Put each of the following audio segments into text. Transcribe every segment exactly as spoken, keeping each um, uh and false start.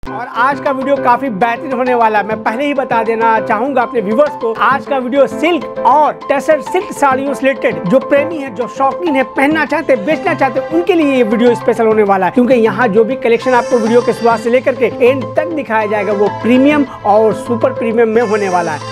और आज का वीडियो काफी बेहतरीन होने वाला है। मैं पहले ही बता देना चाहूंगा अपने व्यूवर्स को, आज का वीडियो सिल्क और टसर सिल्क साड़ियों से रिलेटेड जो प्रेमी है, जो शौकीन है, पहनना चाहते हैं, बेचना चाहते हैं, उनके लिए ये वीडियो स्पेशल होने वाला है। क्योंकि यहाँ जो भी कलेक्शन आपको वीडियो के शुरुआत से लेकर के एंड तक दिखाया जाएगा वो प्रीमियम और सुपर प्रीमियम में होने वाला है।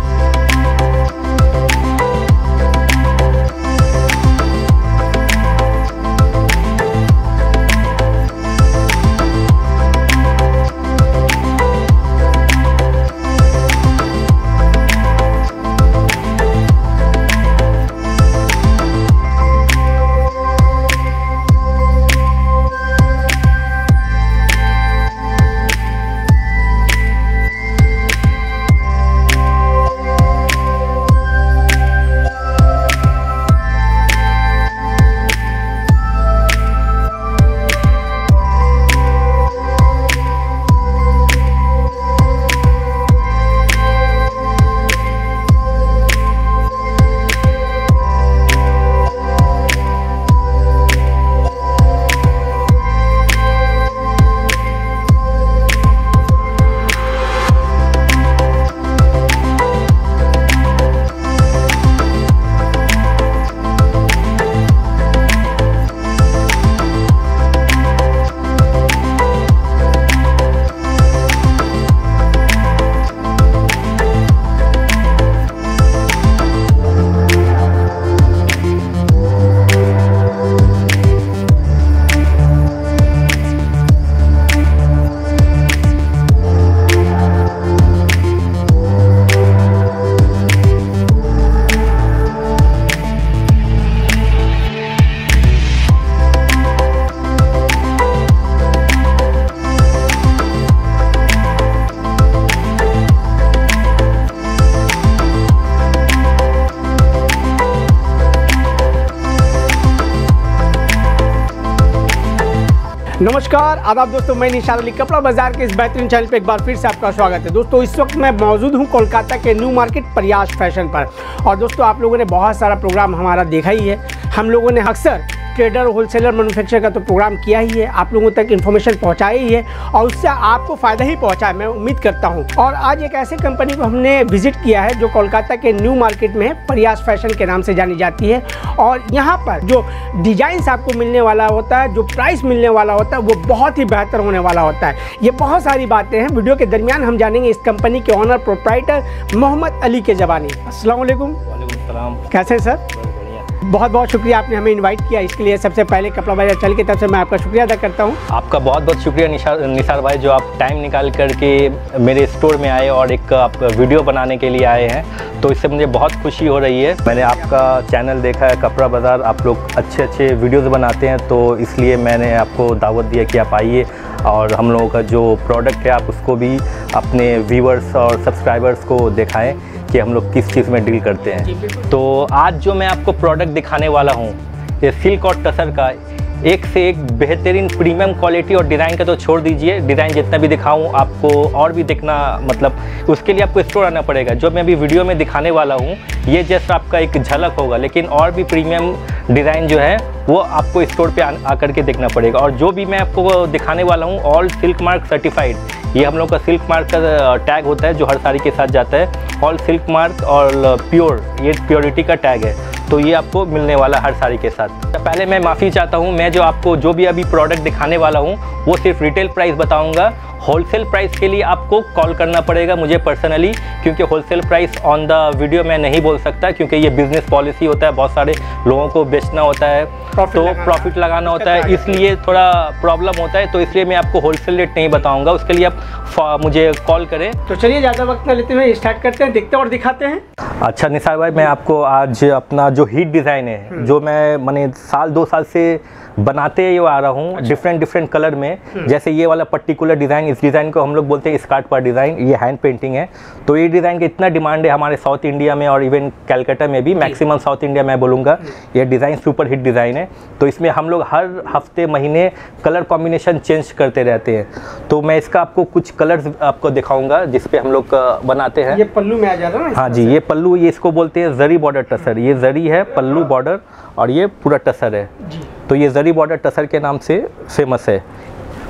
नमस्कार आदाब दोस्तों, मैं निशार अली कपड़ा बाजार के इस बेहतरीन चैनल पे एक बार फिर से आपका स्वागत है। दोस्तों इस वक्त मैं मौजूद हूँ कोलकाता के न्यू मार्केट प्रयास फैशन पर। और दोस्तों आप लोगों ने बहुत सारा प्रोग्राम हमारा देखा ही है। हम लोगों ने अक्सर ट्रेडर, होलसेलर, मैन्युफैक्चरर का तो प्रोग्राम किया ही है, आप लोगों तक इन्फॉर्मेशन पहुंचाई ही है और उससे आपको फ़ायदा ही पहुंचा है, मैं उम्मीद करता हूं। और आज एक ऐसे कंपनी को हमने विजिट किया है जो कोलकाता के न्यू मार्केट में प्रयास फैशन के नाम से जानी जाती है। और यहाँ पर जो डिज़ाइंस आपको मिलने वाला होता है, जो प्राइस मिलने वाला होता है, वो बहुत ही बेहतर होने वाला होता है। ये बहुत सारी बातें हैं, वीडियो के दरमियान हम जानेंगे इस कंपनी के ऑनर प्रोप्राइटर मोहम्मद अली के ज़बानी। अस्सलाम वालेकुम। वालेकुम सलाम। कैसे हैं सर? बहुत बहुत शुक्रिया, आपने हमें इनवाइट किया, इसके लिए सबसे पहले कपड़ा बाजार चल की तरफ से मैं आपका शुक्रिया अदा करता हूं। आपका बहुत बहुत शुक्रिया निशार निसार भाई, जो आप टाइम निकाल करके मेरे स्टोर में आए और एक आप वीडियो बनाने के लिए आए हैं, तो इससे मुझे बहुत खुशी हो रही है। मैंने आपका चैनल देखा है कपड़ा बाजार, आप लोग अच्छे अच्छे वीडियोज़ बनाते हैं, तो इसलिए मैंने आपको दावत दिया कि आप आइए और हम लोगों का जो प्रोडक्ट है आप उसको भी अपने व्यूवर्स और सब्सक्राइबर्स को दिखाएँ कि हम लोग किस चीज़ में डील करते हैं। तो आज जो मैं आपको प्रोडक्ट दिखाने वाला हूँ ये सिल्क और टसर का एक से एक बेहतरीन प्रीमियम क्वालिटी, और डिज़ाइन का तो छोड़ दीजिए, डिज़ाइन जितना भी दिखाऊं आपको और भी देखना, मतलब उसके लिए आपको स्टोर आना पड़ेगा। जो मैं अभी वीडियो में दिखाने वाला हूं ये जस्ट आपका एक झलक होगा, लेकिन और भी प्रीमियम डिज़ाइन जो है वो आपको स्टोर पे आकर के देखना पड़ेगा। और जो भी मैं आपको दिखाने वाला हूँ ऑल सिल्क मार्क सर्टिफाइड, ये हम लोग का सिल्क मार्क का टैग होता है जो हर साड़ी के साथ जाता है। ऑल सिल्क मार्क और प्योर, ये प्योरिटी का टैग है, तो ये आपको मिलने वाला हर साड़ी के साथ। पहले मैं माफ़ी चाहता हूँ, मैं जो आपको जो भी अभी प्रोडक्ट दिखाने वाला हूँ वो सिर्फ रिटेल प्राइस बताऊँगा। होलसेल प्राइस के लिए आपको कॉल करना पड़ेगा मुझे पर्सनली, क्योंकि wholesale price on the video मैं नहीं बोल सकता, क्योंकि ये बिज़नेस पॉलिसी होता है, बहुत सारे लोगों को बेचना होता है तो प्रॉफिट लगाना होता है, इसलिए थोड़ा प्रॉब्लम होता है, तो इसलिए मैं आपको होलसेल रेट नहीं बताऊंगा। उसके लिए आप मुझे कॉल करें। तो चलिए ज़्यादा वक्त न लेते हुए स्टार्ट करते हैं, देखते और दिखाते हैं। अच्छा निसार भाई, मैं आपको आज अपना जो हीट डिज़ाइन है जो मैं मैंने साल दो साल से बनाते ही आ रहा हूँ, डिफरेंट डिफरेंट कलर में। जैसे ये वाला पर्टिकुलर डिज़ाइन, इस डिज़ाइन को हम लोग बोलते हैं स्कार्ट पर डिज़ाइन, ये हैंड पेंटिंग है। तो ये डिज़ाइन का इतना डिमांड है हमारे साउथ इंडिया में और इवन कैलकाटा में भी, मैक्सिमम साउथ इंडिया में बोलूँगा। ये डिज़ाइन सुपर हिट डिज़ाइन है, तो इसमें हम लोग हर हफ्ते महीने कलर कॉम्बिनेशन चेंज करते रहते हैं। तो मैं इसका आपको कुछ कलर्स आपको दिखाऊंगा जिसपे हम लोग बनाते हैं। ये पल्लू में आ जाता है ना? हाँ जी, ये पल्लू, ये इसको बोलते हैं जरी बॉर्डर टसर। ये जरी है पल्लू बॉर्डर और ये पूरा टसर है, तो ये जरी बॉर्डर टसर के नाम से फेमस है।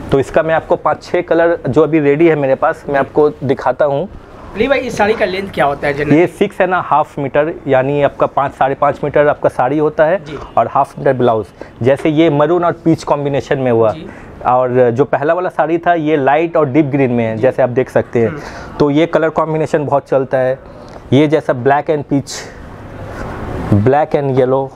तो इसका मैं आपको पाँच छः कलर जो अभी रेडी है मेरे पास, मैं आपको दिखाता हूँ। अली भाई, इस साड़ी का लेंथ क्या होता है जनरली? ये सिक्स है ना हाफ मीटर, यानी आपका पाँच साढ़े पाँच मीटर आपका साड़ी होता है और हाफ मीटर ब्लाउज। जैसे ये मरून और पीच कॉम्बिनेशन में हुआ, और जो पहला वाला साड़ी था ये लाइट और डीप ग्रीन में है, जैसे आप देख सकते हैं। तो ये कलर कॉम्बिनेशन बहुत चलता है। ये जैसा black and peach, black and yellow,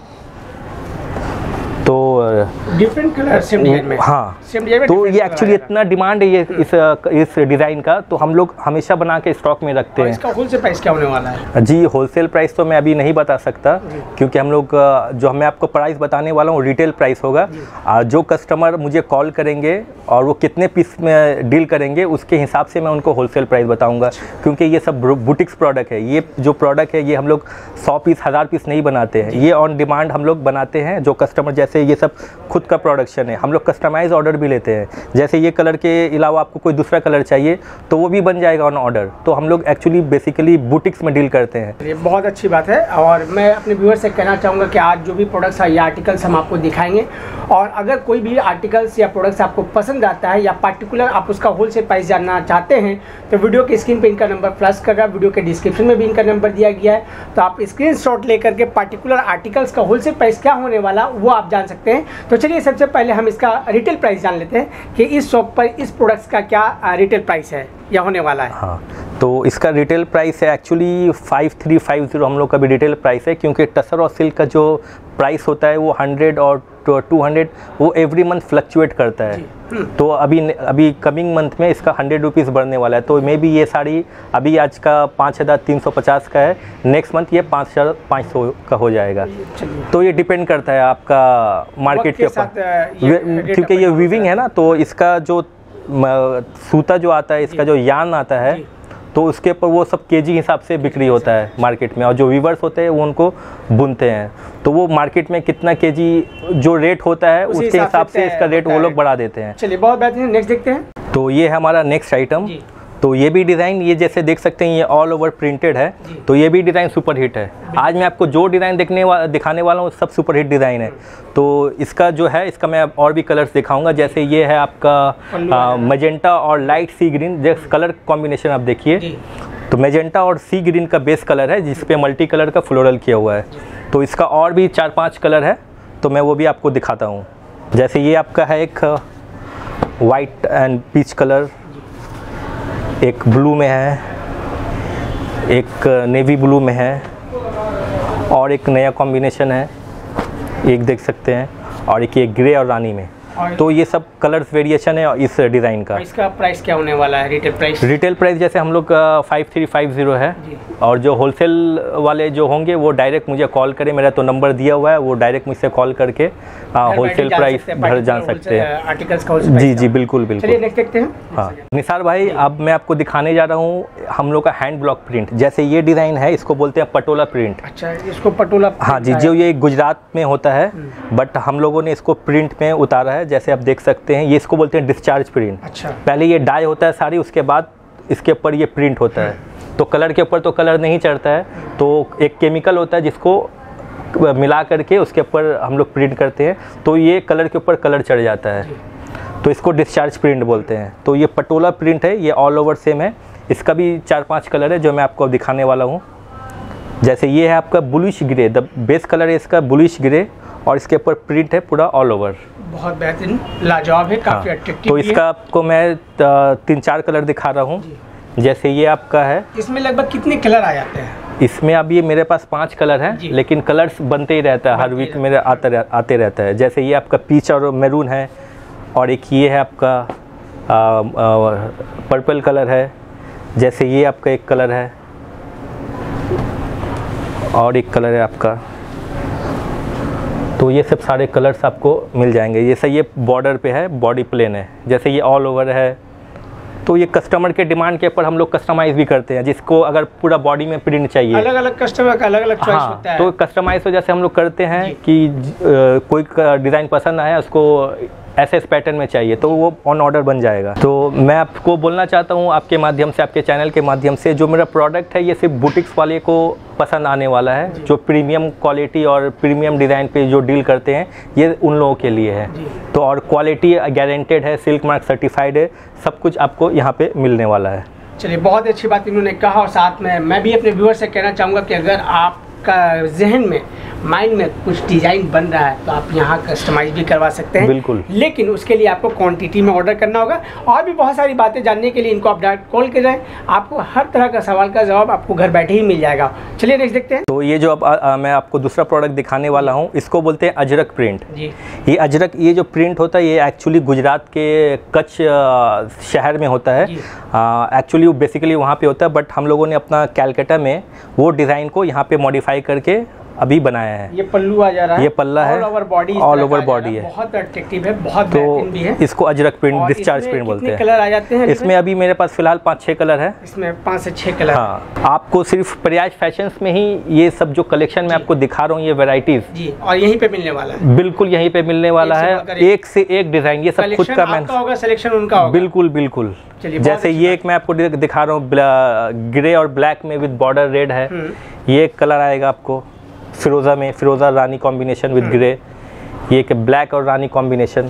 तो डिफरेंट कलर सेम डिजाइन में। हाँ, सेम डिजाइन में तो ये एक्चुअली इतना डिमांड है ये इस इस डिज़ाइन का, तो हम लोग हमेशा बना के स्टॉक में रखते हैं। इसका होलसेल प्राइस क्या होने वाला है? जी, होलसेल प्राइस तो मैं अभी नहीं बता सकता, क्योंकि हम लोग जो मैं आपको प्राइस बताने वाला हूँ रिटेल प्राइस होगा। जो कस्टमर मुझे कॉल करेंगे और वो कितने पीस में डील करेंगे उसके हिसाब से मैं उनको होलसेल प्राइस बताऊँगा, क्योंकि ये सब बुटिक्स प्रोडक्ट है। ये जो प्रोडक्ट है ये हम लोग सौ पीस हज़ार पीस नहीं बनाते हैं, ये ऑन डिमांड हम लोग बनाते हैं। जो कस्टमर, जैसे ये सब खुद का प्रोडक्शन है, हम लोग कस्टमाइज ऑर्डर भी लेते हैं। जैसे ये कलर के अलावा आपको कोई दूसरा कलर चाहिए तो वो भी बन जाएगा ऑन ऑर्डर। तो हम लोग एक्चुअली बेसिकली बुटिक्स में डील करते हैं। ये बहुत अच्छी बात है, और मैं अपने व्यूअर से कहना चाहूँगा कि आज जो भी प्रोडक्ट्स या आर्टिकल्स हम आपको दिखाएंगे, और अगर कोई भी आर्टिकल्स या प्रोडक्ट्स आपको पसंद आता है या पार्टिकुलर आप उसका होलसेल प्राइस जानना चाहते हैं, तो वीडियो के स्क्रीन पे इनका नंबर फ्लैश कर रहा है, वीडियो के डिस्क्रिप्शन में भी इनका नंबर दिया गया है। तो आप स्क्रीनशॉट लेकर के पार्टिकुलर आर्टिकल्स का होलसेल प्राइस क्या होने वाला वो आप जान सकते हैं। तो चलिए सबसे पहले हम इसका रिटेल प्राइस जान लेते हैं कि इस शॉप पर इस प्रोडक्ट्स का क्या रिटेल प्राइस है या होने वाला है। हाँ, तो इसका रिटेल प्राइस है actually five three five zero हम लोग का भी रिटेल प्राइस है, क्योंकि टसर और सिल्क का जो प्राइस होता है वो हंड्रेड और टू हंड्रेड वो एवरी मंथ फ्लक्चुएट करता है। तो अभी अभी कमिंग मंथ में इसका हंड्रेड रुपीज़ बढ़ने वाला है। तो मे बी ये साड़ी अभी आज का पाँच हज़ार तीन सौ पचास का है, नेक्स्ट मंथ ये पाँच हज़ार पाँच सौ का हो जाएगा। तो ये डिपेंड करता है आपका मार्केट के ऊपर, क्योंकि ये वीविंग है ना, तो इसका जो सूता जो आता है, इसका जो यान आता है, तो उसके ऊपर वो सब केजी हिसाब से बिक्री होता है मार्केट में, और जो वीवर्स होते हैं वो उनको बुनते हैं। तो वो मार्केट में कितना केजी जो रेट होता है उसके हिसाब से इसका रेट वो लोग बढ़ा देते हैं। चलिए बहुत बेहतरीन, नेक्स्ट देखते हैं। तो ये है हमारा नेक्स्ट आइटम। तो ये भी डिज़ाइन, ये जैसे देख सकते हैं ये ऑल ओवर प्रिंटेड है, तो ये भी डिज़ाइन सुपर हिट है। आज मैं आपको जो डिज़ाइन देखने वा, दिखाने वाला हूँ सब सुपर हिट डिज़ाइन है। तो इसका जो है, इसका मैं और भी कलर्स दिखाऊंगा। जैसे ये है आपका मजेंटा और लाइट सी ग्रीन, जैसे कलर कॉम्बिनेशन आप देखिए। तो मजेंटा और सी ग्रीन का बेस कलर है, जिस पे मल्टी कलर का फ्लोरल किया हुआ है। तो इसका और भी चार पाँच कलर है, तो मैं वो भी आपको दिखाता हूँ। जैसे ये आपका है एक वाइट एंड पीच कलर, एक ब्लू में है, एक नेवी ब्लू में है, और एक नया कॉम्बिनेशन है, एक देख सकते हैं, और एक ये ग्रे और रानी में। तो ये सब कलर्स वेरिएशन है इस डिज़ाइन का। इसका प्राइस क्या होने वाला है रिटेल प्राइस? रिटेल प्राइस जैसे हम लोग फाइव थ्री फाइव ज़ीरो है, और जो होलसेल वाले जो होंगे वो डायरेक्ट मुझे कॉल करें, मेरा तो नंबर दिया हुआ है, वो डायरेक्ट मुझसे कॉल करके होलसेल प्राइस घर जान सकते हैं आर्टिकल्स का। जी जी बिल्कुल बिल्कुल। चलिए नेक्स्ट देखते हैं। हाँ निसार भाई, अब मैं आपको दिखाने जा रहा हूँ हम लोग का हैंड ब्लॉक प्रिंट। जैसे ये डिज़ाइन है, इसको बोलते हैं पटोला प्रिंट। अच्छा, इसको पटोला? हाँ जी, जो ये गुजरात में होता है, बट हम लोगों ने इसको प्रिंट में उतारा है। जैसे आप देख सकते हैं, ये इसको बोलते हैं डिस्चार्ज प्रिंट। अच्छा। पहले ये डाई होता है साड़ी, उसके बाद इसके ऊपर ये प्रिंट होता है। तो कलर के ऊपर तो कलर नहीं चढ़ता है, तो एक केमिकल होता है जिसको मिला करके उसके ऊपर हम लोग प्रिंट करते हैं, तो ये कलर के ऊपर कलर चढ़ जाता है, तो इसको डिस्चार्ज प्रिंट बोलते हैं। तो ये पटोला प्रिंट है, ये ऑल ओवर सेम है। इसका भी चार पांच कलर है जो मैं आपको दिखाने वाला हूँ। जैसे ये है आपका bluish grey, the base colour है इसका ब्लूइश ग्रे, और इसके ऊपर प्रिंट है पूरा ऑल ओवर। बहुत बेहतरीन, लाजवाब है, काफ़ी अट्रैक्टिव। तो इसका आपको मैं तीन चार कलर दिखा रहा हूँ। जैसे ये आपका है, इसमें लगभग कितने कलर आ जाते हैं? इसमें अब ये मेरे पास पांच कलर हैं, लेकिन कलर्स बनते ही रहता है, हर वीक मेरे आते रह, आते रहता है। जैसे ये आपका पीच और मैरून है, और एक ये है आपका आ, आ, पर्पल कलर है। जैसे ये आपका एक कलर है, और एक कलर है आपका। तो ये सब सारे कलर्स आपको मिल जाएंगे। जैसे ये बॉर्डर पे है, बॉडी प्लेन है। जैसे ये ऑल ओवर है, तो ये कस्टमर के डिमांड के ऊपर हम लोग कस्टमाइज़ भी करते हैं, जिसको अगर पूरा बॉडी में प्रिंट चाहिए। अलग अलग कस्टमर का अलग अलग चॉइस हाँ, होता है। तो कस्टमाइज़ तो जैसे हम लोग करते हैं कि आ, कोई डिज़ाइन पसंद आया उसको ऐसे इस पैटर्न में चाहिए तो वो ऑन ऑर्डर बन जाएगा। तो मैं आपको बोलना चाहता हूँ आपके माध्यम से, आपके चैनल के माध्यम से, जो मेरा प्रोडक्ट है ये सिर्फ बुटीक्स वाले को पसंद आने वाला है, जो प्रीमियम क्वालिटी और प्रीमियम डिज़ाइन पे जो डील करते हैं, ये उन लोगों के लिए है। तो और क्वालिटी गारंटेड है, सिल्क मार्क सर्टिफाइड है, सब कुछ आपको यहाँ पे मिलने वाला है। चलिए, बहुत अच्छी बात इन्होंने कहा। और साथ में मैं भी अपने व्यूअर से कहना चाहूँगा कि अगर आपका जहन में, माइंड में कुछ डिज़ाइन बन रहा है तो आप यहाँ कस्टमाइज भी करवा सकते हैं। बिल्कुल, लेकिन उसके लिए आपको क्वांटिटी में ऑर्डर करना होगा। और भी बहुत सारी बातें जानने के लिए इनको आप डायरेक्ट कॉल करें, आपको हर तरह का सवाल का जवाब आपको घर बैठे ही मिल जाएगा। चलिए नेक्स्ट देखते हैं। तो ये जो अब आ, मैं आपको दूसरा प्रोडक्ट दिखाने वाला हूँ, इसको बोलते हैं अजरक प्रिंट जी। ये अजरक, ये जो प्रिंट होता है ये एक्चुअली गुजरात के कच्छ शहर में होता है। एक्चुअली वो बेसिकली वहाँ पे होता है, बट हम लोगों ने अपना कैलकाटा में वो डिज़ाइन को यहाँ पे मॉडिफाई करके अभी बनाया है। ये पल्लू आ जा रहा है, ये पल्ला है, all over body, all over body है, बहुत अट्रैक्टिव है, बहुत बेहतरीन भी है। इसको अजरक प्रिंट, डिस्चार्ज प्रिंट बोलते हैं। कलर आ जाते हैं इसमें? अभी मेरे पास फिलहाल पाँच छः कलर है। इसमें पाँच से छः कलर। हाँ, आपको सिर्फ प्रयास फैशंस में ही ये सब जो कलेक्शन मैं आपको दिखा रहा हूँ, ये वैरायटीज जी, और यहीं पे मिलने वाला है। बिल्कुल यहीं पे मिलने वाला है, एक से एक डिजाइन, ये सब खुद का मैंने होगा, सिलेक्शन उनका होगा। बिल्कुल बिल्कुल। जैसे ये एक मैं आपको दिखा रहा हूँ, ग्रे और ब्लैक में विद बॉर्डर रेड है, ये एक कलर आएगा आपको फिरोज़ा में, फिरोज़ा रानी कॉम्बिनेशन विद ग्रे। ये एक ब्लैक और रानी कॉम्बिनेशन,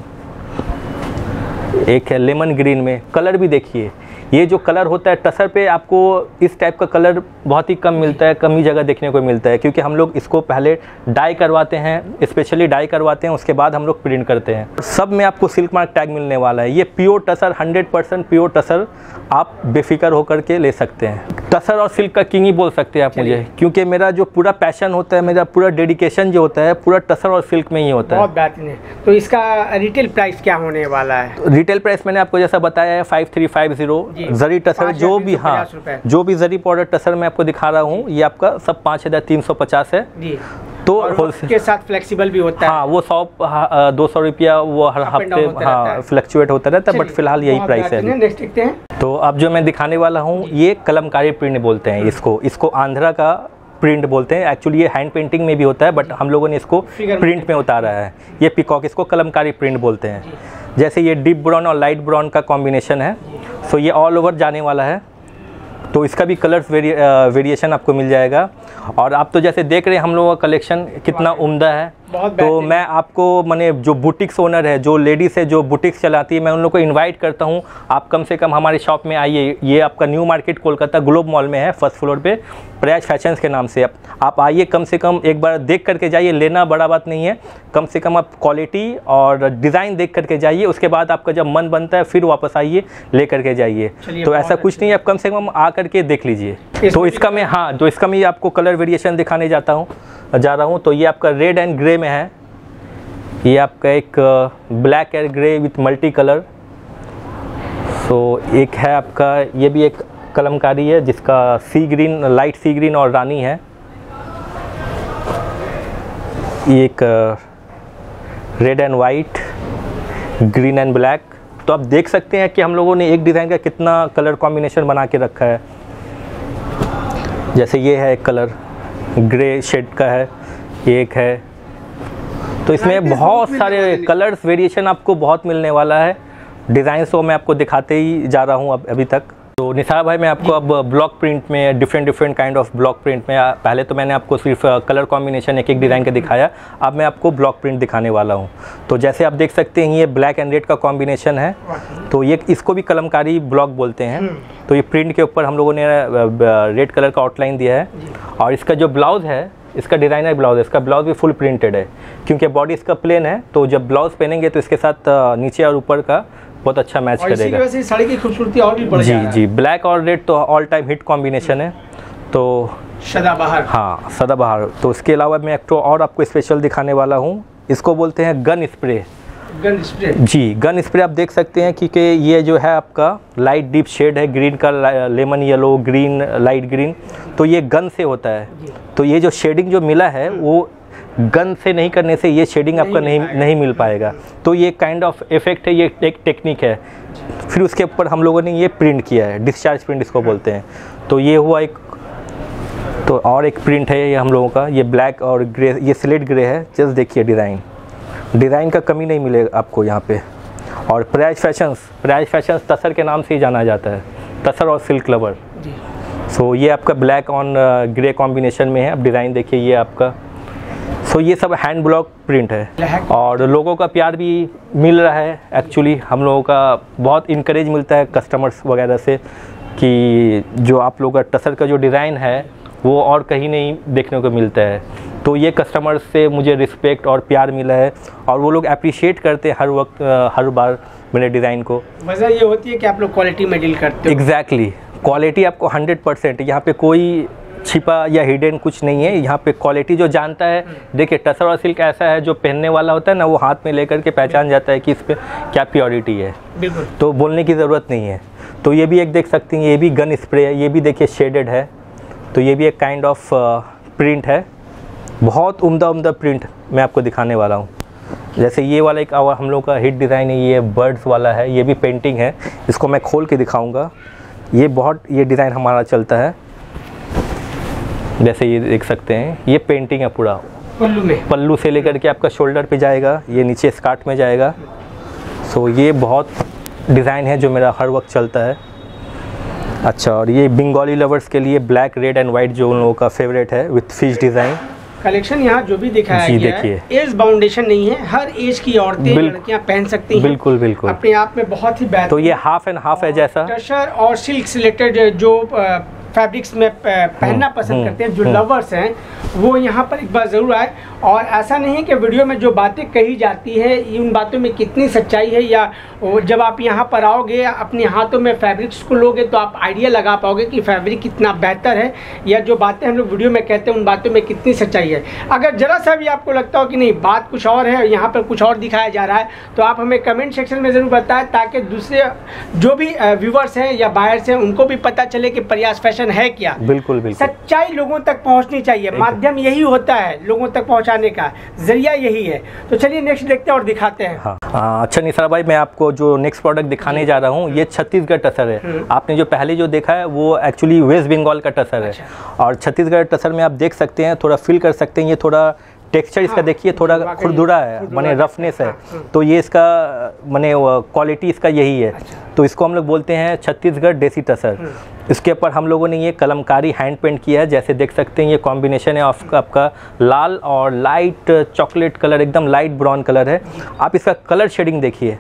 एक है लेमन ग्रीन में। कलर भी देखिए, ये जो कलर होता है टसर पे, आपको इस टाइप का कलर बहुत ही कम मिलता है, कम ही जगह देखने को मिलता है, क्योंकि हम लोग इसको पहले डाई करवाते हैं, स्पेशली डाई करवाते हैं, उसके बाद हम लोग प्रिंट करते हैं। सब में आपको सिल्क मार्क टैग मिलने वाला है। ये pure tussar, hundred percent pure tussar, आप बेफिक्र होकर के ले सकते हैं। टसर और सिल्क का किंग ही बोल सकते हैं आप मुझे, क्योंकि मेरा जो पूरा पैशन होता है, मेरा पूरा डेडिकेशन जो होता है, पूरा टसर और सिल्क में ही होता है। बहुत बेहतरीन है। तो इसका रिटेल प्राइस क्या होने वाला है? रिटेल प्राइस मैंने आपको जैसा बताया है five three five zero. Zari tussar जो भी, हाँ, जो भी जरी पाउडर टसर मैं आपको दिखा रहा हूँ, ये आपका सब पाँच हज़ार तीन सौ पचास है जी। तो होलसेल के साथ फ्लेक्सिबल भी होता है। हाँ, वो सौ दो सौ रुपया वो हर हफ्ते हाँ फ्लक्चुएट होता रहता है, बट फिलहाल यही प्राइस है। नेक्स्ट देखते हैं। तो अब जो मैं दिखाने वाला हूँ, ये कलमकारी प्रिंट बोलते हैं इसको। इसको आंध्रा का प्रिंट बोलते हैं। एक्चुअली ये हैंड पेंटिंग में भी होता है, बट हम लोगों ने इसको प्रिंट में उतारा है। ये पिकॉक, इसको कलमकारी प्रिंट बोलते हैं। जैसे ये डीप ब्राउन और लाइट ब्राउन का कॉम्बिनेशन है, सो ये ऑल ओवर जाने वाला है। तो इसका भी कलर्स वेरि, वेरिएशन आपको मिल जाएगा। और आप तो जैसे देख रहे हैं हम लोगों का कलेक्शन कितना उम्दा है। तो मैं आपको, माने जो बुटीक्स ओनर है, जो लेडीज़ है, जो बुटीक्स चलाती है, मैं उन लोगों को इनवाइट करता हूँ, आप कम से कम हमारे शॉप में आइए। ये आपका New Market Kolkata Globe Mall में है, फर्स्ट फ्लोर पे, प्रयाज फैशंस के नाम से। आप आइए, कम से कम एक बार देख करके जाइए। लेना बड़ा बात नहीं है, कम से कम आप क्वालिटी और डिज़ाइन देख करके जाइए। उसके बाद आपका जब मन बनता है फिर वापस आइए, ले करके जाइए। तो ऐसा कुछ नहीं है, आप कम से कम आ करके देख लीजिए। तो इसका मैं हाँ तो इसका मैं आपको कलर वेरिएशन दिखाने जाता हूँ जा रहा हूँ। तो ये आपका रेड एंड ग्रे में है, ये आपका एक black and grey with multi colour. So एक है आपका, ये भी एक कलमकारी है जिसका sea green, light sea green और रानी है। ये एक red and white, green and black. तो आप देख सकते हैं कि हम लोगों ने एक डिज़ाइन का कितना कलर कॉम्बिनेशन बना के रखा है। जैसे ये है एक कलर ग्रे शेड का है, एक है। तो इसमें बहुत सारे कलर्स वेरिएशन आपको बहुत मिलने वाला है। डिज़ाइन तो मैं आपको दिखाते ही जा रहा हूँ अब अभी तक। तो निसार भाई, मैं आपको अब ब्लॉक प्रिंट में, different different kind of block print में, पहले तो मैंने आपको सिर्फ कलर कॉम्बिनेशन एक एक डिज़ाइन का दिखाया, अब मैं आपको ब्लॉक प्रिंट दिखाने वाला हूँ। तो जैसे आप देख सकते हैं, ये ब्लैक एंड रेड का कॉम्बिनेशन है। तो ये इसको भी कलमकारी ब्लॉक बोलते हैं। तो ये प्रिंट के ऊपर हम लोगों ने रेड कलर का आउटलाइन दिया है। और इसका जो ब्लाउज़ है, इसका डिज़ाइनर ब्लाउज है। इसका ब्लाउज भी फुल प्रिंटेड है, क्योंकि बॉडी इसका प्लेन है। तो जब ब्लाउज पहनेंगे तो इसके साथ नीचे और ऊपर का बहुत अच्छा मैच और करेगा। इसी साड़ी की खूबसूरती और भी बढ़ जी जी। ब्लैक और रेड तो ऑल टाइम हिट कॉम्बिनेशन है। तो सदाबहार, हाँ सदाबहार। तो इसके अलावा मैं एक तो और आपको स्पेशल दिखाने वाला हूँ, इसको बोलते हैं गन स्प्रे। गन स्प्रे जी, गन स्प्रे आप देख सकते हैं क्योंकि ये जो है आपका लाइट डीप शेड है, ग्रीन का, lemon yellow, green, light green. तो ये गन से होता है। तो ये जो शेडिंग जो मिला है वो गन से नहीं करने से ये शेडिंग आपका नहीं नहीं मिल पाएगा। तो ये काइंड ऑफ इफेक्ट है, ये एक टेक्निक है। फिर उसके ऊपर हम लोगों ने ये प्रिंट किया है, डिस्चार्ज प्रिंट इसको बोलते हैं। तो ये हुआ एक। तो और एक प्रिंट है ये हम लोगों का, ये ब्लैक और ग्रे, ये स्लेट ग्रे है। जस्ट देखिए डिज़ाइन, डिज़ाइन का कमी नहीं मिलेगा आपको यहाँ पे। और प्रयाज फैशंस, प्रयाज फैशंस तसर के नाम से ही जाना जाता है, तसर और सिल्क लवर। सो so, ये आपका ब्लैक ऑन ग्रे कॉम्बिनेशन में है। अब डिज़ाइन देखिए ये आपका। सो so, ये सब हैंड ब्लॉक प्रिंट है और लोगों का प्यार भी मिल रहा है। एक्चुअली हम लोगों का बहुत इनकरेज मिलता है कस्टमर्स वगैरह से कि जो आप लोगों का टसर का जो डिज़ाइन है वो और कहीं नहीं देखने को मिलता है। तो ये कस्टमर्स से मुझे रिस्पेक्ट और प्यार मिला है और वो लोग अप्रिशिएट करते हैं हर वक्त, हर बार मेरे डिज़ाइन को। वजह ये होती है कि आप लोग क्वालिटी में डील करते हो। एग्जैक्टली, क्वालिटी आपको हंड्रेड परसेंट, यहाँ पे कोई छिपा या हिडन कुछ नहीं है। यहाँ पे क्वालिटी जो जानता है, देखिए टसर और सिल्क ऐसा है जो पहनने वाला होता है ना, वो हाथ में लेकर के पहचान जाता है कि इस पर क्या प्योरिटी है। बिल्कुल, तो बोलने की ज़रूरत नहीं है। तो ये भी एक देख सकते हैं, ये भी गन स्प्रे है, ये भी देखिए शेडेड है। तो ये भी एक काइंड ऑफ प्रिंट है, बहुत उम्दा उम्दा प्रिंट मैं आपको दिखाने वाला हूँ। जैसे ये वाला एक हम लोग का हिट डिज़ाइन है, ये बर्ड्स वाला है, ये भी पेंटिंग है। इसको मैं खोल के दिखाऊंगा। ये बहुत ये डिज़ाइन हमारा चलता है। जैसे ये देख सकते हैं, ये पेंटिंग है पूरा पल्लू में, पल्लू से लेकर के आपका शोल्डर पे जाएगा, ये नीचे स्कर्ट में जाएगा। सो ये बहुत डिज़ाइन है जो मेरा हर वक्त चलता है। अच्छा, और ये बंगाली लवर्स के लिए ब्लैक, रेड एंड वाइट जो उन लोगों का फेवरेट है विथ फिश डिज़ाइन। कलेक्शन यहाँ जो भी दिखाया गया है, एज बाउंडेशन नहीं है, हर एज की औरतें लड़कियाँ पहन सकती हैं। बिल्कुल बिल्कुल, अपने आप में बहुत ही बेहतर। तो ये हाफ एंड हाफ है जैसा। टसर और सिल्क से रिलेटेड जो फैब्रिक्स में पहनना पसंद करते हैं, जो लवर्स हैं, वो यहाँ पर एक बार ज़रूर आए। और ऐसा नहीं है कि वीडियो में जो बातें कही जाती है उन बातों में कितनी सच्चाई है, या जब आप यहाँ पर आओगे अपने हाथों में फैब्रिक्स को लोगे तो आप आइडिया लगा पाओगे कि फैब्रिक कितना बेहतर है, या जो बातें हम लोग वीडियो में कहते हैं उन बातों में कितनी सच्चाई है। अगर ज़रा सा भी आपको लगता हो कि नहीं बात कुछ और है, यहाँ पर कुछ और दिखाया जा रहा है, तो आप हमें कमेंट सेक्शन में ज़रूर बताएं, ताकि दूसरे जो भी व्यूवर्स हैं या बायर्स हैं उनको भी पता चले कि प्रयास फैशन है क्या। बिल्कुल बिल्कुल, सच्चाई लोगों तक पहुंचनी चाहिए, माध्यम यही होता है, लोगों तक पहुंचाने का जरिया यही है। तो चलिए नेक्स्ट देखते हैं और दिखाते हैं। हाँ, आ, अच्छा निसार भाई, मैं आपको जो नेक्स्ट प्रोडक्ट दिखाने जा रहा हूँ ये छत्तीसगढ़ टसर है। आपने जो पहले जो देखा है वो एक्चुअली वेस्ट बंगाल का टसर है। अच्छा। और छत्तीसगढ़ टसर में आप देख सकते हैं, थोड़ा फील कर सकते हैं, ये थोड़ा टेक्सचर इसका हाँ, देखिए थोड़ा खुरदुरा है, माने रफनेस है। हाँ, तो ये इसका माने क्वालिटी इसका यही है। अच्छा। तो इसको हम लोग बोलते हैं छत्तीसगढ़ देसी टसर। इसके ऊपर हम लोगों ने ये कलमकारी हैंड पेंट किया है। जैसे देख सकते हैं ये कॉम्बिनेशन है ऑफ आपका लाल और लाइट चॉकलेट कलर, एकदम लाइट ब्राउन कलर है। आप इसका कलर शेडिंग देखिए,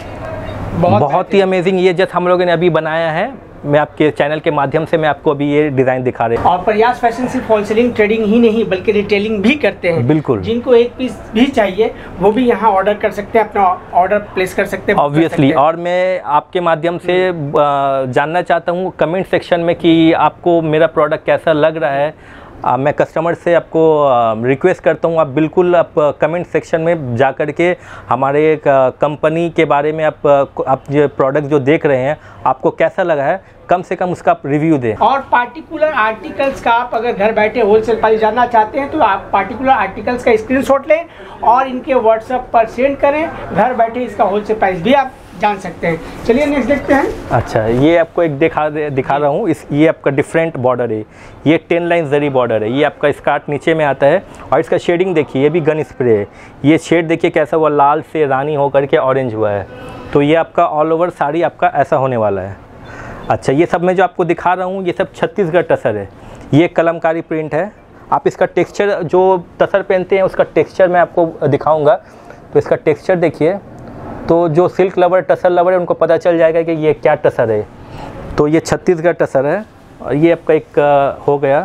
बहुत, बहुत ही अमेजिंग। ये जस्ट हम लोगों ने अभी बनाया है, मैं आपके चैनल के माध्यम से मैं आपको अभी ये डिज़ाइन दिखा रहे हैं। और प्रयास फैशन सिर्फ होलसेलिंग ट्रेडिंग ही नहीं बल्कि रिटेलिंग भी करते हैं। बिल्कुल, जिनको एक पीस भी चाहिए वो भी यहाँ ऑर्डर कर सकते हैं, अपना ऑर्डर प्लेस कर सकते हैं ऑब्वियसली। और मैं आपके माध्यम से जानना चाहता हूँ कमेंट सेक्शन में कि आपको मेरा प्रोडक्ट कैसा लग रहा है। आ, मैं कस्टमर से आपको रिक्वेस्ट करता हूँ, आप बिल्कुल आप कमेंट सेक्शन में जा कर के हमारे कंपनी के बारे में आप आप जो प्रोडक्ट जो देख रहे हैं आपको कैसा लगा है, कम से कम उसका रिव्यू दें। और पार्टिकुलर आर्टिकल्स का आप अगर घर बैठे होलसेल प्राइस जानना चाहते हैं तो आप पार्टिकुलर आर्टिकल्स का स्क्रीनशॉट लें और इनके व्हाट्सएप पर सेंड करें, घर बैठे इसका होलसेल प्राइस भी आप जान सकते हैं। चलिए नेक्स्ट देखते हैं। अच्छा, ये आपको एक दिखा दिखा रहा हूँ, इस ये आपका डिफरेंट बॉर्डर है, ये टेन लाइन जरी बॉर्डर है। ये आपका स्कर्ट नीचे में आता है और इसका शेडिंग देखिए, ये भी गन स्प्रे है। ये शेड देखिए कैसा हुआ, लाल से रानी होकर के ऑरेंज हुआ है। तो ये आपका ऑल ओवर साड़ी आपका ऐसा होने वाला है। अच्छा, ये सब मैं जो आपको दिखा रहा हूँ ये सब छत्तीसगढ़ टसर है। ये कलमकारी प्रिंट है। आप इसका टेक्सचर जो टसर पहनते हैं उसका टेक्सचर मैं आपको दिखाऊँगा। तो इसका टेक्सचर देखिए, तो जो सिल्क लवर टसर लवर है उनको पता चल जाएगा कि ये क्या टसर है। तो ये छत्तीसगढ़ टसर है। और ये आपका एक हो गया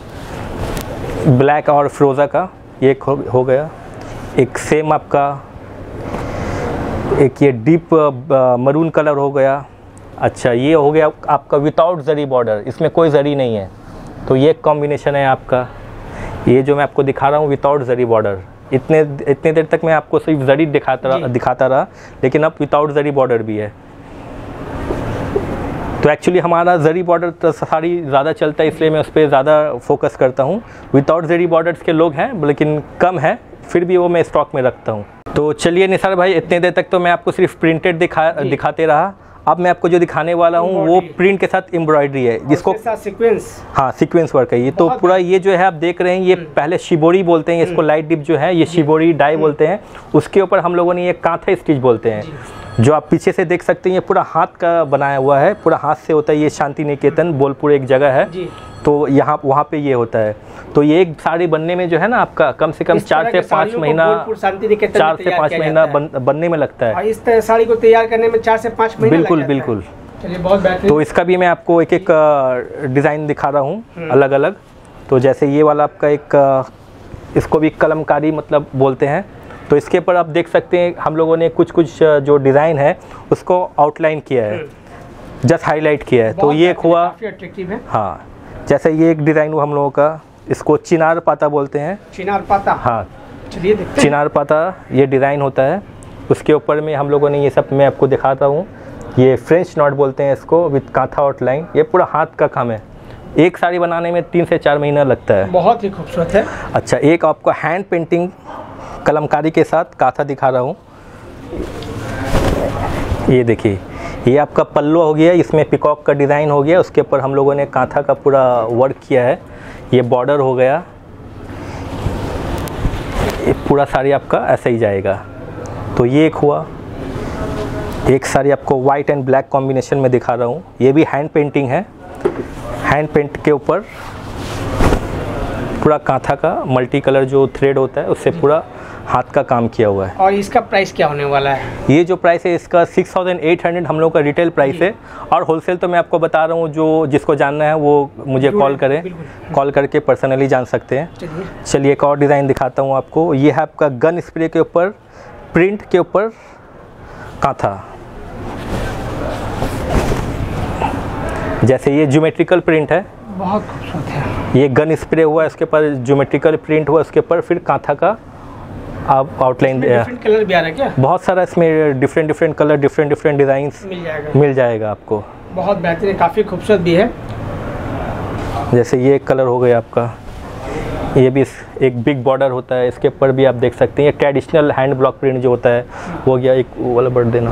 ब्लैक और फ्रोज़ा का, ये एक हो, हो गया एक सेम आपका, एक ये डीप मरून कलर हो गया। अच्छा, ये हो गया आपका विदाउट जरी बॉर्डर, इसमें कोई जरी नहीं है। तो ये एक कॉम्बिनेशन है आपका। ये जो मैं आपको दिखा रहा हूँ विदाउट जरी बॉर्डर, इतने इतने देर तक मैं आपको सिर्फ जरी दिखाता रहा दिखाता रहा लेकिन अब विदाउट जरी बॉर्डर भी है। तो एक्चुअली हमारा जरी बॉर्डर तो साड़ी ज़्यादा चलता है, इसलिए मैं उस पर ज़्यादा फोकस करता हूँ। विदाउट जरी बॉर्डर्स के लोग हैं लेकिन कम है, फिर भी वो मैं स्टॉक में रखता हूँ। तो चलिए निसार भाई, इतने देर तक तो मैं आपको सिर्फ प्रिंटेड दिखा दिखाते रहा। अब मैं आपको जो दिखाने वाला हूँ वो प्रिंट के साथ एम्ब्रॉयडरी है, जिसको सीक्वेंस, हाँ सीक्वेंस वर्क है ये। तो पूरा ये जो है आप देख रहे हैं, ये पहले शिबोरी बोलते हैं इसको, लाइट डिप जो है ये शिबोरी डाई बोलते हैं। उसके ऊपर हम लोगों ने ये कांथा स्टिच बोलते हैं। जो आप पीछे से देख सकते हैं ये पूरा हाथ का बनाया हुआ है, पूरा हाथ से होता है। ये शांति निकेतन बोलपुर एक जगह है जी। तो यहाँ वहाँ पे ये होता है। तो ये एक साड़ी बनने में जो है ना आपका कम से कम चार से पाँच महीना चार से पाँच महीना बन, बनने में लगता है। इस साड़ी को तैयार करने में चार से पाँच महीने बिल्कुल बिल्कुल। चलिए बहुत बेहतरीन। तो इसका भी मैं आपको एक एक डिज़ाइन दिखा रहा हूँ अलग अलग। तो जैसे ये वाला आपका एक, इसको भी कलमकारी मतलब बोलते हैं। तो इसके ऊपर आप देख सकते हैं हम लोगों ने कुछ कुछ जो डिज़ाइन है उसको आउटलाइन किया है, जस्ट हाईलाइट किया है। तो ये एक हुआ, हाँ जैसे ये एक डिज़ाइन हुआ हम लोगों का, इसको चिनार पाता बोलते हैं। चिनार पाता, हाँ चलिए देखते हैं। चिनार पाता ये डिज़ाइन होता है। उसके ऊपर में हम लोगों ने ये सब मैं आपको दिखाता हूँ। ये फ्रेंच नॉट बोलते हैं इसको, विथ कांथा आउटलाइन। ये पूरा हाथ का काम है। एक साड़ी बनाने में तीन से चार महीना लगता है। बहुत ही खूबसूरत है। अच्छा, एक आपको हैंड पेंटिंग कलमकारी के साथ कांथा दिखा रहा हूँ। ये देखिए, ये आपका पल्लू हो गया, इसमें पिकॉक का डिज़ाइन हो गया, उसके ऊपर हम लोगों ने कांथा का पूरा वर्क किया है। ये बॉर्डर हो गया। ये पूरा साड़ी आपका ऐसा ही जाएगा। तो ये एक हुआ। एक साड़ी आपको वाइट एंड ब्लैक कॉम्बिनेशन में दिखा रहा हूँ। ये भी हैंड पेंटिंग है। हैंड पेंट के ऊपर पूरा कांथा का मल्टी कलर जो थ्रेड होता है उससे पूरा हाथ का काम किया हुआ है। और इसका प्राइस क्या होने वाला है? ये जो प्राइस है इसका सिक्स थाउजेंड एट हंड्रेड हम लोग का रिटेल प्राइस है। और होलसेल तो मैं आपको बता रहा हूँ, जो जिसको जानना है वो मुझे कॉल करें, कॉल करके पर्सनली जान सकते हैं। चलिए एक और डिज़ाइन दिखाता हूँ आपको। ये है आपका गन स्प्रे के ऊपर प्रिंट के ऊपर कांथा। जैसे ये ज्योमेट्रिकल प्रिंट है, बहुत खूबसूरत है। ये गन स्प्रे हुआ है, उसके ऊपर ज्योमेट्रिकल प्रिंट हुआ, उसके ऊपर फिर कांथा का आप आउटलाइन। डिफरेंट कलर भी आ रहा है क्या? बहुत सारा इसमें different different colour, different different designs मिल जाएगा मिल जाएगा आपको। बहुत बेहतरीन, काफ़ी खूबसूरत भी है। जैसे ये एक कलर हो गया आपका। ये भी एक बिग बॉर्डर होता है, इसके ऊपर भी आप देख सकते हैं। ये ट्रेडिशनल हैंड ब्लॉक प्रिंट जो होता है वो गया। एक वो वाला बढ़ देना।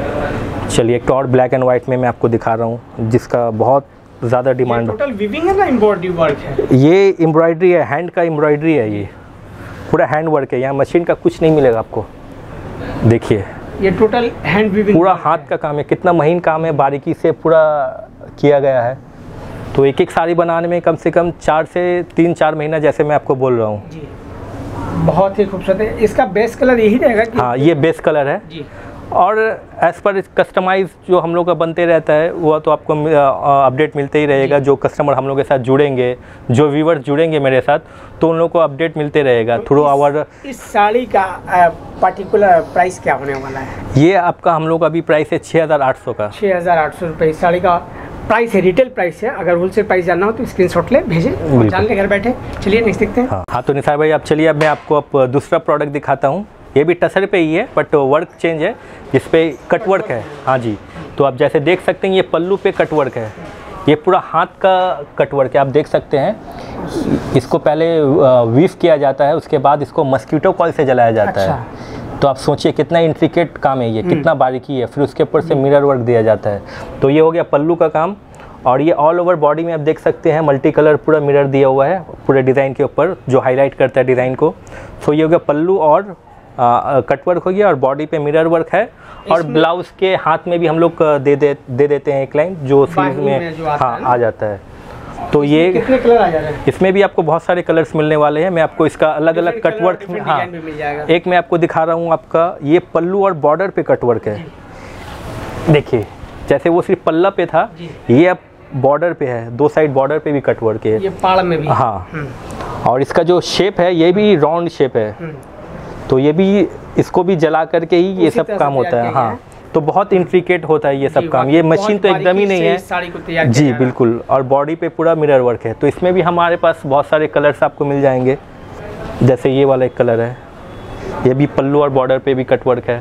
चलिए एक और ब्लैक एंड वाइट में मैं आपको दिखा रहा हूँ जिसका बहुत ज़्यादा डिमांड। टोटल वीविंग है ना एम्ब्रॉयडरी वर्क है? ये एम्ब्रॉयडरी है, हैंड का एम्ब्रॉयडरी है। ये पूरा हैंड वर्क है, यहाँ मशीन का कुछ नहीं मिलेगा आपको। देखिए ये टोटल हैंड वीविंग, पूरा हाथ का काम है। कितना महीन काम है, बारीकी से पूरा किया गया है। तो एक एक साड़ी बनाने में कम से कम चार से तीन चार महीना, जैसे मैं आपको बोल रहा हूँ जी। बहुत ही खूबसूरत है। इसका बेस कलर यही रहेगा कि? हाँ, ये बेस कलर है जी। और एज़ पर कस्टमाइज जो हम लोग का बनते रहता है वो तो आपको अपडेट मिलते ही रहेगा। जो कस्टमर हम लोग के साथ जुड़ेंगे, जो व्यूवर्स जुड़ेंगे मेरे साथ, तो उन लोगों को अपडेट मिलते रहेगा थ्रू आवर। इस साड़ी का पर्टिकुलर प्राइस क्या होने वाला है? ये आपका हम लोग का अभी प्राइस है छः हज़ार आठ सौ का। छः हज़ार आठ सौ रुपये इस साड़ी का प्राइस है, रिटेल प्राइस है। अगर होलसेल प्राइस जानना हो तो स्क्रीनशॉट ले भेजें और जान ले घर बैठे। चलिए नेक्स्ट देखते हैं। हाँ हाँ, तो निसार भाई आप चलिए, अब मैं आपको अब दूसरा प्रोडक्ट दिखाता हूँ। ये भी टसर पे ही है बट वर्क चेंज है, जिस पे कट वर्क है। हाँ जी, तो आप जैसे देख सकते हैं ये पल्लू पे कट वर्क है। ये पूरा हाथ का कट वर्क है, आप देख सकते हैं। इसको पहले वीव किया जाता है, उसके बाद इसको मस्कीटो कॉइल से जलाया जाता अच्छा। है। तो आप सोचिए कितना इंट्रिकेट काम है ये, कितना बारीकी है। फिर उसके ऊपर से मिरर वर्क दिया जाता है। तो ये हो गया पल्लू का काम। और ये ऑल ओवर बॉडी में आप देख सकते हैं मल्टी कलर पूरा मिरर दिया हुआ है पूरे डिज़ाइन के ऊपर, जो हाईलाइट करता है डिज़ाइन को। तो ये हो गया पल्लू और कट वर्क हो गया, और बॉडी पे मिरर वर्क है। और ब्लाउज के हाथ में भी हम लोग दे दे दे देते हैं एक लाइन जो स्लीव में, में हाँ आ जाता है। तो ये कितने कलर आ जा रहे हैं? इसमें भी आपको बहुत सारे कलर्स मिलने वाले हैं। मैं आपको इसका अलग अलग कट वर्क, हाँ एक मैं आपको दिखा रहा हूँ। आपका ये पल्लू और बॉर्डर पे कट वर्क है। देखिए जैसे वो सिर्फ पल्ला पे था, ये अब बॉर्डर पे है, दो साइड बॉर्डर पे भी कट वर्क है। ये पाड़ में भी, हाँ। और इसका जो शेप है ये भी राउंड शेप है। तो ये भी, इसको भी जला करके ही ये सब काम होता है। हाँ, तो बहुत इंट्रिकेट होता है ये सब काम। ये मशीन तो एकदम ही नहीं है साड़ी को तैयार जी, बिल्कुल। और बॉडी पे पूरा मिरर वर्क है। तो इसमें भी हमारे पास बहुत सारे कलर्स आपको मिल जाएंगे। जैसे ये वाला एक कलर है, ये भी पल्लू और बॉर्डर पे भी कट वर्क है।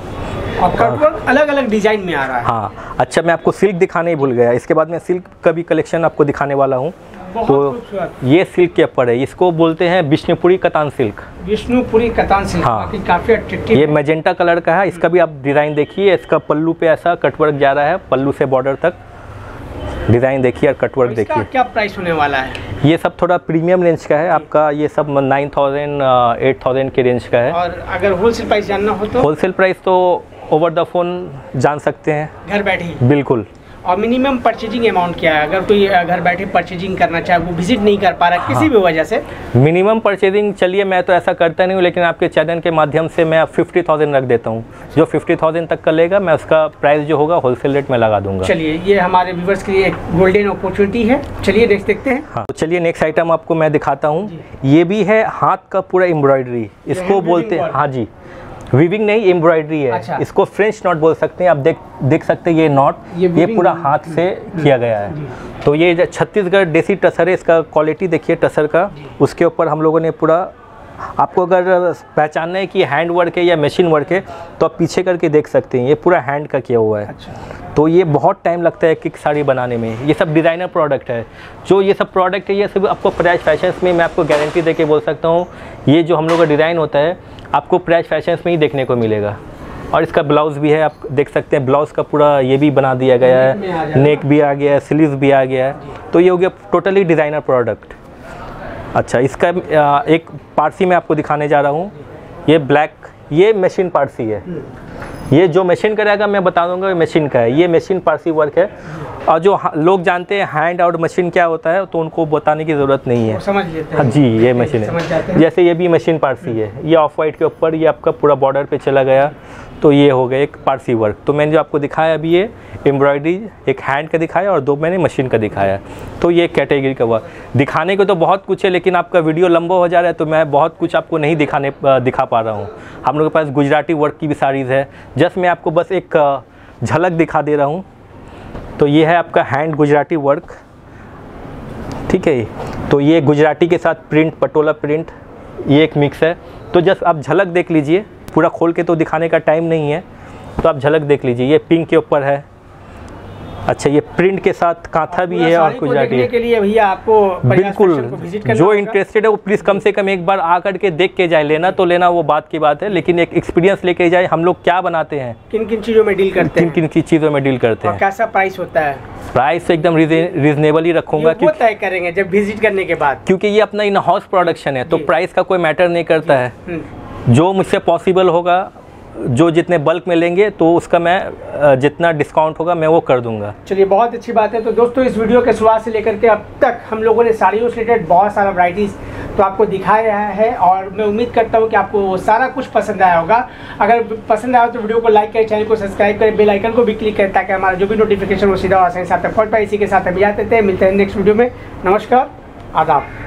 और कट वर्क अलग अलग डिजाइन में आ रहा है। हाँ, अच्छा मैं आपको सिल्क दिखाने ही भूल गया। इसके बाद मैं सिल्क का भी कलेक्शन आपको दिखाने वाला हूँ। तो ये सिल्क के ऊपर है, इसको बोलते हैं विष्णुपुरी कतान सिल्क। विष्णुपुरी कतान सिल्क, हाँ, काफी अट्रैक्टिव। ये मैजेंटा कलर का है। इसका भी आप डिज़ाइन देखिए, इसका पल्लू पे ऐसा कटवर्क जा रहा है, पल्लू से बॉर्डर तक डिज़ाइन देखिए और कटवर्क देखिए। क्या प्राइस होने वाला है? ये सब थोड़ा प्रीमियम रेंज का है आपका। ये सब नाइन थाउजेंड एट थाउजेंड के रेंज का है। और अगर होलसेल प्राइस जानना हो तो? होलसेल प्राइस तो ओवर द फोन जान सकते हैं घर बैठे ही। बिल्कुल। और मिनिमम परचेजिंग अमाउंट क्या है, अगर कोई घर बैठे परचेजिंग करना चाहे, वो विजिट नहीं कर पा रहा है किसी हाँ। भी वजह से? मिनिमम परचेजिंग चलिए मैं तो ऐसा करता नहीं हूँ, लेकिन आपके चैनल के माध्यम से मैं फिफ्टी थाउजेंड रख देता हूँ। जो फिफ्टी थाउजेंड तक का लेगा मैं उसका प्राइस जो होगा होलसेल रेट में लगा दूंगा। चलिए ये हमारे व्यूवर्स के लिए एक गोल्डन अपॉर्चुनिटी है। चलिए नेक्स्ट देखते हैं। हाँ, तो चलिए नेक्स्ट आइटम आपको मैं दिखाता हूँ। ये भी है हाथ का पूरा एम्ब्रॉयडरी, इसको बोलते हैं। हाँ जी, वीविंग नहीं, एम्ब्रॉयडरी है। अच्छा। इसको फ्रेंच नॉट बोल सकते हैं। आप देख देख सकते हैं ये नॉट, ये, ये पूरा हाथ से किया गया है। तो ये छत्तीसगढ़ देसी टसर है, इसका क्वालिटी देखिए टसर का। उसके ऊपर हम लोगों ने पूरा, आपको अगर पहचानना है कि हैंड वर्क है या मशीन वर्क है तो आप पीछे करके देख सकते हैं, ये पूरा हैंड का किया हुआ है। अच्छा। तो ये बहुत टाइम लगता है किक साड़ी बनाने में। ये सब डिज़ाइनर प्रोडक्ट है। जो ये सब प्रोडक्ट है ये सब आपको प्राइस फैशंस में मैं आपको गारंटी दे के बोल सकता हूँ, ये जो हम लोग का डिज़ाइन होता है आपको प्राइस फैशंस में ही देखने को मिलेगा। और इसका ब्लाउज़ भी है, आप देख सकते हैं ब्लाउज़ का पूरा ये भी बना दिया गया है, नेक भी आ गया है, स्लीव्स भी आ गया है। तो ये हो गया टोटली डिज़ाइनर प्रोडक्ट। अच्छा, इसका एक पारसी मैं आपको दिखाने जा रहा हूँ। ये ब्लैक, ये मशीन पारसी है। ये जो मशीन करेगा मैं बता दूंगा, ये मशीन का है। ये मशीन पारसी वर्क है। और जो लोग जानते हैं हैंड और मशीन क्या होता है तो उनको बताने की ज़रूरत नहीं है, समझ लेते हैं। हाँ जी, ये मशीन है। जैसे ये भी मशीन पारसी है, ये ऑफ वाइट के ऊपर ये आपका पूरा बॉर्डर पे चला गया, तो ये हो गया एक पारसी वर्क। तो मैंने जो आपको दिखाया अभी ये एम्ब्रॉयडरी एक हैंड का दिखाया और दो मैंने मशीन का दिखाया। तो ये कैटेगरी का वर्क दिखाने को तो बहुत कुछ है, लेकिन आपका वीडियो लंबा हो जा रहा है तो मैं बहुत कुछ आपको नहीं दिखाने दिखा पा रहा हूँ। हम लोग के पास गुजराती वर्क की भी साड़ीज़ है, जस्ट मैं आपको बस एक झलक दिखा दे रहा हूँ। तो ये है आपका हैंड गुजराती वर्क, ठीक है। तो ये गुजराती के साथ प्रिंट, पटोला प्रिंट, ये एक मिक्स है। तो जस्ट आप झलक देख लीजिए, पूरा खोल के तो दिखाने का टाइम नहीं है, तो आप झलक देख लीजिए। ये पिंक के ऊपर है। अच्छा, ये प्रिंट के साथ कांथा भी है और गुजराती है। के लिए भैया आपको बिल्कुल, जो इंटरेस्टेड है वो प्लीज़ कम से कम एक बार आकर के देख के जाए। लेना तो लेना वो बात की बात है, लेकिन एक एक्सपीरियंस लेके जाए। हम लोग क्या बनाते हैं, किन किन चीज़ों में डील करते हैं, किन किन चीज़ों में डील करते हैं, कैसा प्राइस होता है। प्राइस एकदम रीजनेबल ही रखूंगा, वो तय करेंगे जब विजिट करने के बाद, क्योंकि ये अपना इन हाउस प्रोडक्शन है। तो प्राइस का कोई मैटर नहीं करता है। जो मुझसे पॉसिबल होगा, जो जितने बल्क में लेंगे तो उसका मैं जितना डिस्काउंट होगा मैं वो कर दूंगा। चलिए बहुत अच्छी बात है। तो दोस्तों इस वीडियो के शुरुआत से लेकर के अब तक हम लोगों ने साड़ियों से रिलेटेड बहुत सारा वैरायटीज़ तो आपको दिखाया है, और मैं उम्मीद करता हूं कि आपको सारा कुछ पसंद आया होगा। अगर पसंद आया तो वीडियो को लाइक करें, चैनल को सब्सक्राइब करें, बेल आइकन को भी क्लिक करें, ताकि हमारा जो भी नोटिफिकेशन वो सीधा आसानी से आप तक पहुँच पाए। इसी के साथ अभी आते थे, मिलते हैं नेक्स्ट वीडियो में। नमस्कार, आदाब।